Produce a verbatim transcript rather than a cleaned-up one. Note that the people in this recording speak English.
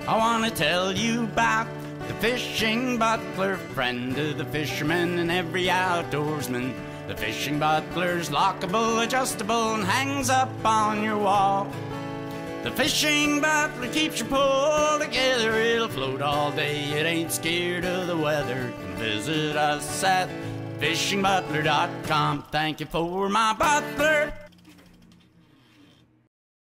I wanna tell you about the fishing butler, friend of the fishermen and every outdoorsman. The fishing butler's lockable, adjustable, and hangs up on your wall. The fishing butler keeps your pull together, it'll float all day, it ain't scared of the weather. Come visit us at fishing butler dot com. Thank you for my butler.